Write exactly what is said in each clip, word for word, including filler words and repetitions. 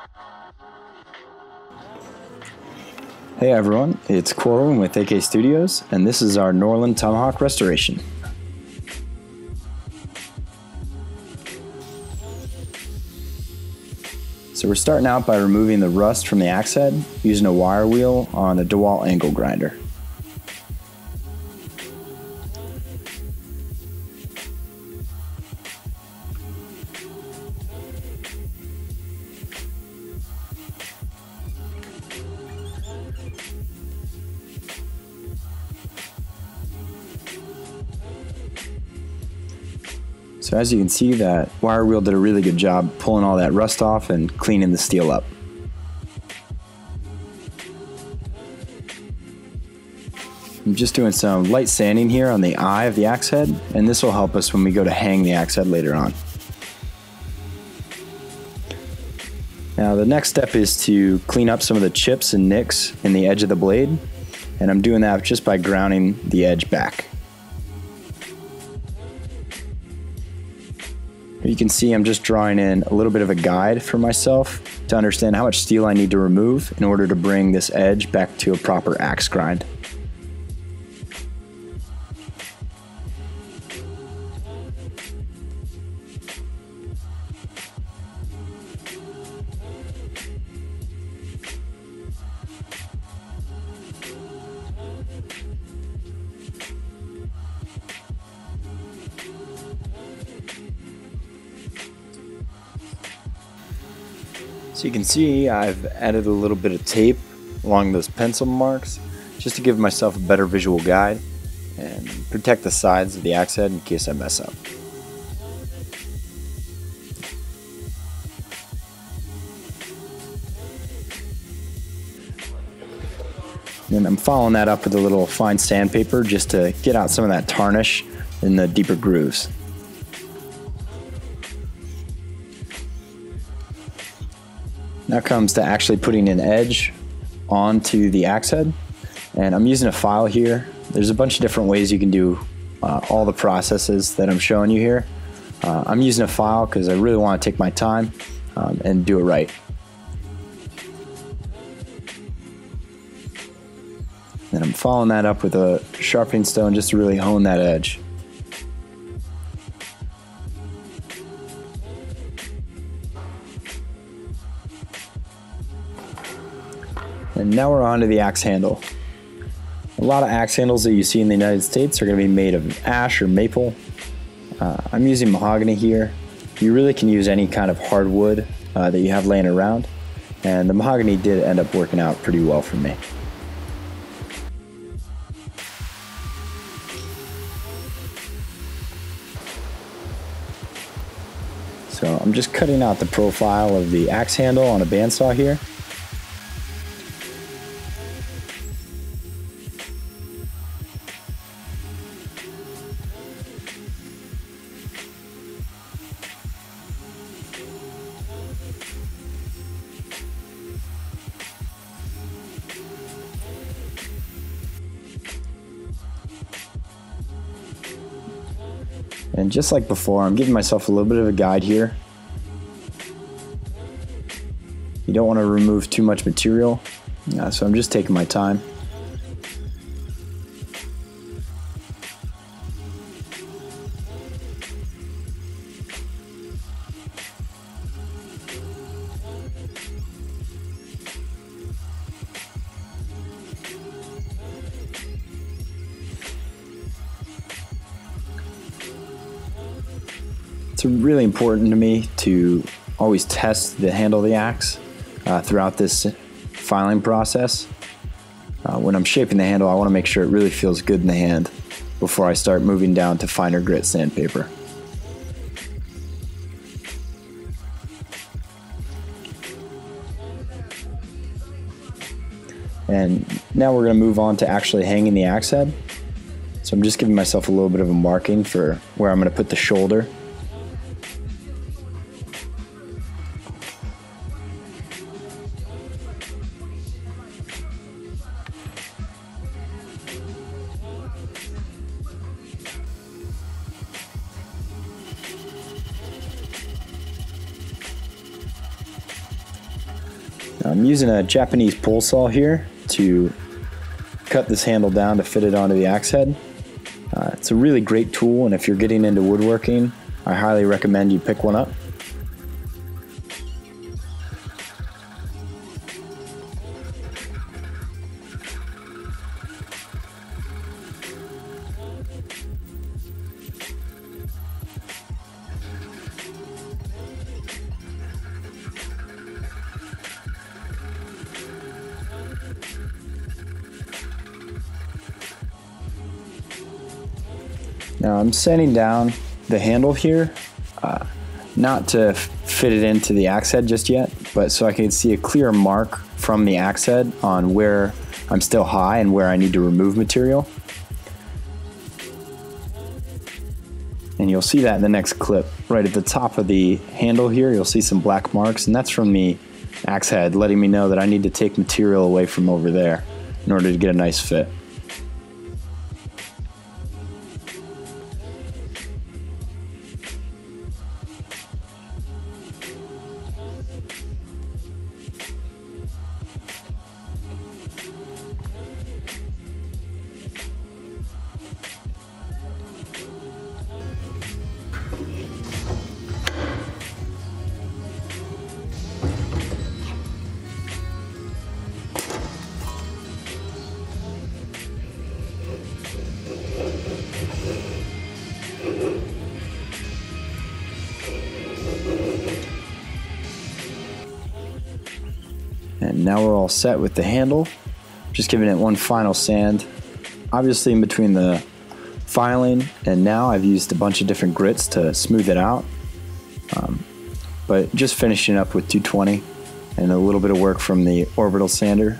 Hey everyone, it's Corwin with A K Studios, and this is our Norlund Tomahawk Restoration. So we're starting out by removing the rust from the axe head using a wire wheel on a DeWalt angle grinder. So as you can see, that wire wheel did a really good job pulling all that rust off and cleaning the steel up. I'm just doing some light sanding here on the eye of the axe head, and this will help us when we go to hang the axe head later on. Now the next step is to clean up some of the chips and nicks in the edge of the blade, and I'm doing that just by grounding the edge back. You can see I'm just drawing in a little bit of a guide for myself to understand how much steel I need to remove in order to bring this edge back to a proper axe grind. So you can see I've added a little bit of tape along those pencil marks just to give myself a better visual guide and protect the sides of the axe head in case I mess up. And I'm following that up with a little fine sandpaper just to get out some of that tarnish in the deeper grooves. Now comes to actually putting an edge onto the axe head, and I'm using a file here. There's a bunch of different ways you can do uh, all the processes that I'm showing you here. Uh, I'm using a file because I really want to take my time um, and do it right. And I'm following that up with a sharpening stone just to really hone that edge. And now we're on to the axe handle. A lot of axe handles that you see in the United States are going to be made of ash or maple. Uh, I'm using mahogany here. You really can use any kind of hardwood uh, that you have laying around, and the mahogany did end up working out pretty well for me. So I'm just cutting out the profile of the axe handle on a bandsaw here. And just like before, I'm giving myself a little bit of a guide here. You don't want to remove too much material, uh, so I'm just taking my time. It's really important to me to always test the handle of the axe uh, throughout this filing process. Uh, when I'm shaping the handle, I want to make sure it really feels good in the hand before I start moving down to finer grit sandpaper. And now we're going to move on to actually hanging the axe head. So I'm just giving myself a little bit of a marking for where I'm going to put the shoulder. I'm using a Japanese pole saw here to cut this handle down to fit it onto the axe head. Uh, it's a really great tool, and if you're getting into woodworking, I highly recommend you pick one up. Now I'm sanding down the handle here, uh, not to fit it into the axe head just yet, but so I can see a clear mark from the axe head on where I'm still high and where I need to remove material. And you'll see that in the next clip. Right at the top of the handle here, you'll see some black marks, and that's from the axe head letting me know that I need to take material away from over there in order to get a nice fit. And now we're all set with the handle. Just giving it one final sand. Obviously in between the filing and now I've used a bunch of different grits to smooth it out. Um, but just finishing up with two twenty and a little bit of work from the orbital sander.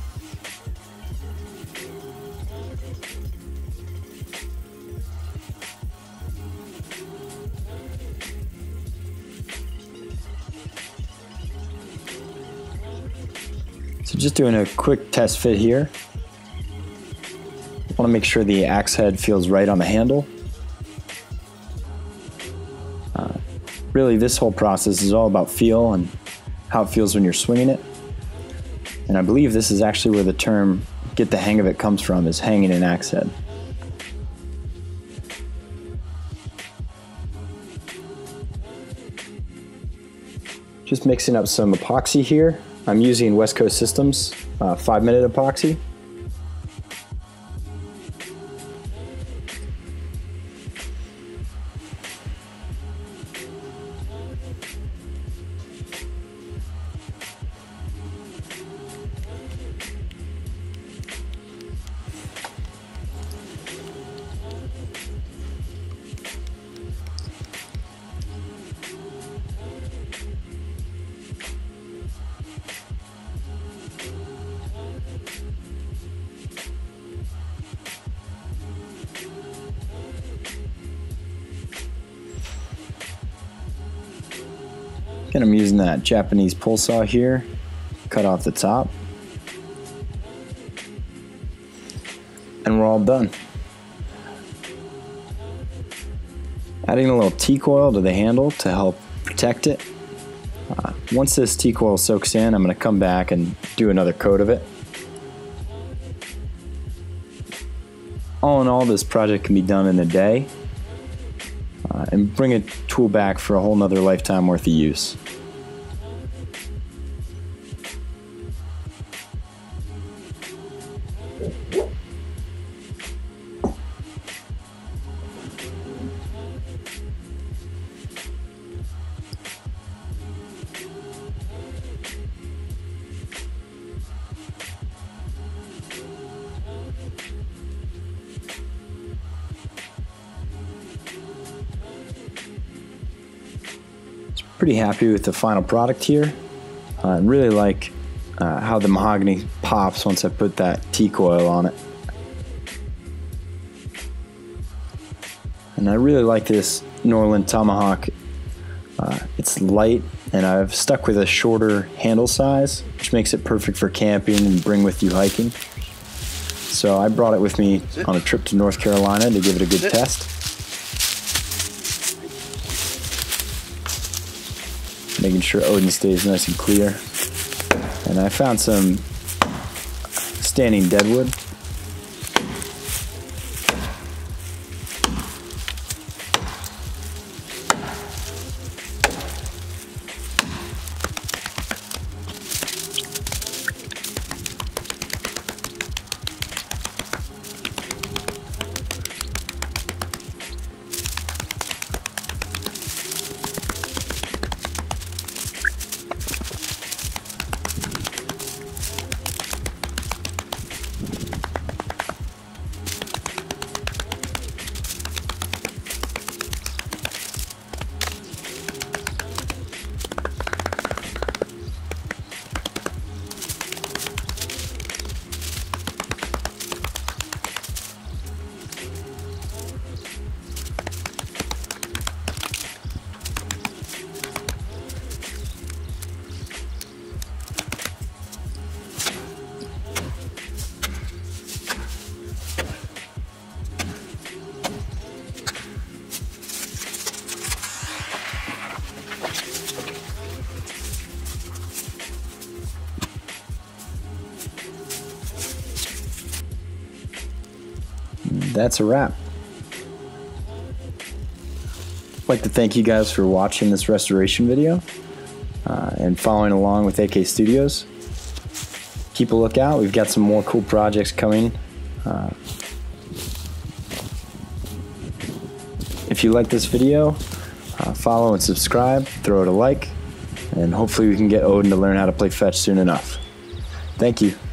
So just doing a quick test fit here. I want to make sure the axe head feels right on the handle. Uh, really, this whole process is all about feel and how it feels when you're swinging it. And I believe this is actually where the term "get the hang of it" comes from, is hanging an axe head. Just mixing up some epoxy here. I'm using West Coast Systems uh, five minute epoxy. And I'm using that Japanese pole saw here, cut off the top. And we're all done. Adding a little teak oil to the handle to help protect it. Uh, once this teak oil soaks in, I'm going to come back and do another coat of it. All in all, this project can be done in a day. Uh, and bring a tool back for a whole nother lifetime worth of use. Pretty happy with the final product here. I uh, really like uh, how the mahogany pops once I put that teak oil on it. And I really like this Norlund Tomahawk. Uh, it's light, and I've stuck with a shorter handle size, which makes it perfect for camping and bring with you hiking. So I brought it with me on a trip to North Carolina to give it a good test. Making sure Odin stays nice and clear. And I found some standing deadwood. That's a wrap. I'd like to thank you guys for watching this restoration video uh, and following along with A K Studios. Keep a lookout. We've got some more cool projects coming. Uh, if you like this video, uh, follow and subscribe, throw it a like, and hopefully we can get Odin to learn how to play fetch soon enough. Thank you.